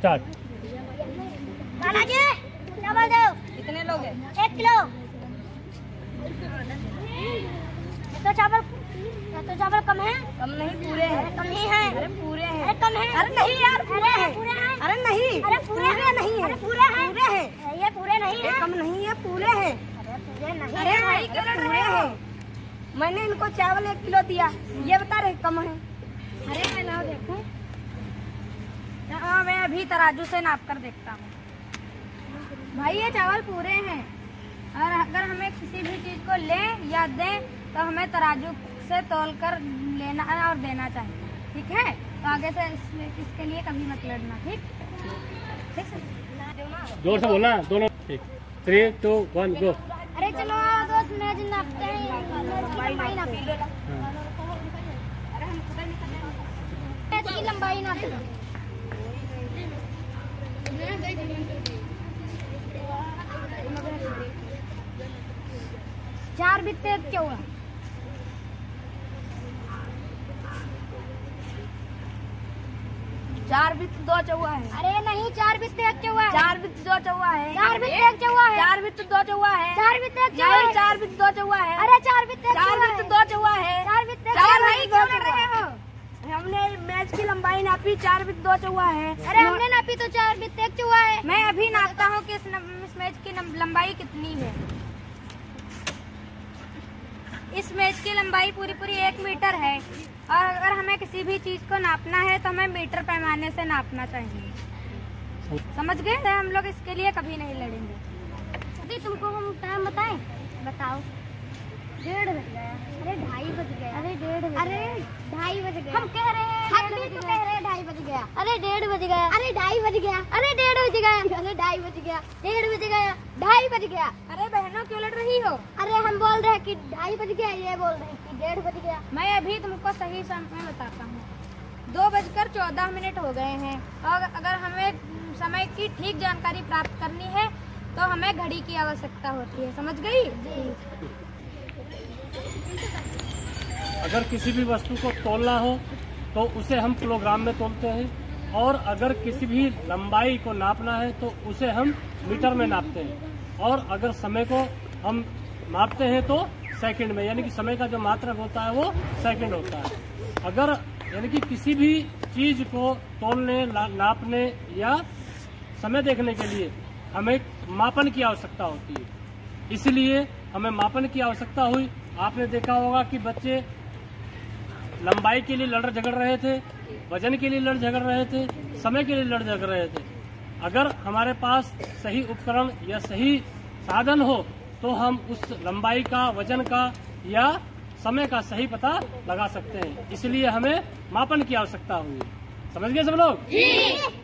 Start. Balaji चावल दो। कितने लोग हैं? 1 किलो। तो चावल कम है? कम नहीं, पूरे हैं। कम ही है। अरे पूरे हैं। अरे कम है। अरे नहीं यार, पूरे हैं। पूरे हैं। अरे नहीं, अरे पूरे नहीं है। अरे पूरे हैं। पूरे हैं। ये पूरे नहीं है। कम नहीं है, पूरे हैं। अरे पूरे नहीं अरे है। भाई क्यों लड़ रहे हो? मैंने इनको चावल 1 किलो दिया, ये बता रहे कम है। अरे मैं लाओ देखूं। हाँ, मैं अभी तराजू से नाप कर देखता हूँ। भाई ये चावल पूरे हैं, और अगर हमें किसी भी चीज को लें या दें तो हमें तराजू से तौल कर लेना और देना चाहिए, ठीक है? तो आगे से इसके लिए कभी मत लड़ना, ठीक? ठीक है, जोर से बोलना दोनों। ठीक, 3, 2, 1 गो। अरे चलो दोस्त, मैच नापते हैं। लंबाई नापी। मैच की लंबाई नापी। 4 बित्ते 1 चौवा। 4 बित्त 2 चौवा है। अरे नहीं, 4 बित्ते 1 चौवा है। 4 बित्त 2 चौवा है। 4 बित्ते 1 चौवा है। 4 बित्त 2 चौवा है। 4 बित्ते 1 चौवा है। 4 बित्त 2 चौवा है। अरे 4 बित्ते 1 4 चौवा बित्त है। 2 चौवा है। 4 बित्ते 4 भाई क्यों लड़ रहे हो? हमने मैच की लंबाई नापी, 4 बित्त 2 चौवा है। अरे हमने नापी तो 4 बित्ते 1 चौवा है। मैं अभी नापता हूँ कि इस मैच की लंबाई कितनी है। इस मैच की लंबाई पूरी 1 मीटर है, और अगर हमें किसी भी चीज को नापना है तो हमें मीटर पैमाने से नापना चाहिए। समझ गए? हम लोग इसके लिए कभी नहीं लड़ेंगे। अभी तुमको हम टाइम बताएं? बताओ। 1:30 बज गया। अरे 2:30 बज गया। अरे 1:30 अरे 2:30 बज गया। हम कह रहे हैं, हम भी तो कह रहे हैं 2:30 बज गया। अरे 1:30 बज गया। अरे 2:30 बज गया। अरे 1:30 बज गया। अरे 2:30 बज गया। 1:30 बज गया। 2:30 बज गया। अरे बहनों क्यों लड़ रही हो? अरे हम बोल रहे हैं कि 2:30 बज गया, ये बोल रहे हैं कि 1:30 बज गया। मैं अभी तुमको सही समय बताता हूँ। 2:14 हो गए हैं, और अगर हमें समय की ठीक जानकारी प्राप्त करनी है तो हमें घड़ी की आवश्यकता होती है। समझ गई? अगर किसी भी वस्तु को तोलना हो तो उसे हम किलोग्राम में तोलते हैं, और अगर किसी भी लंबाई को नापना है तो उसे हम मीटर में नापते हैं, और अगर समय को हम मापते हैं तो सेकंड में, यानी कि समय का जो मात्रक होता है वो सेकंड होता है। अगर यानी कि किसी भी चीज को तोलने, नापने या समय देखने के लिए हमें मापन की आवश्यकता होती है, इसलिए हमें मापन की आवश्यकता हुई। आपने देखा होगा कि बच्चे लंबाई के लिए लड़ झगड़ रहे थे, वजन के लिए लड़ झगड़ रहे थे, समय के लिए लड़ झगड़ रहे थे। अगर हमारे पास सही उपकरण या सही साधन हो तो हम उस लंबाई का, वजन का या समय का सही पता लगा सकते हैं, इसलिए हमें मापन की आवश्यकता हुई। समझ गए सब लोग?